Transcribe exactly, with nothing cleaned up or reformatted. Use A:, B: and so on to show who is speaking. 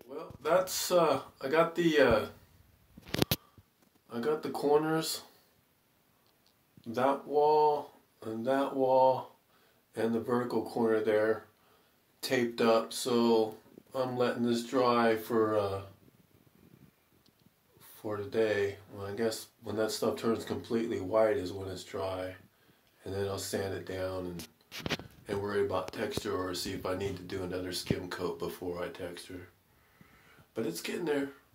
A: Well, that's uh, I got the uh, I got the corners, that wall and that wall, and the vertical corner there taped up. So I'm letting this dry for uh, for today. Well, I guess when that stuff turns completely white is when it's dry, and then I'll sand it down and and worry about texture or see if I need to do another skim coat before I texture. But it's getting there.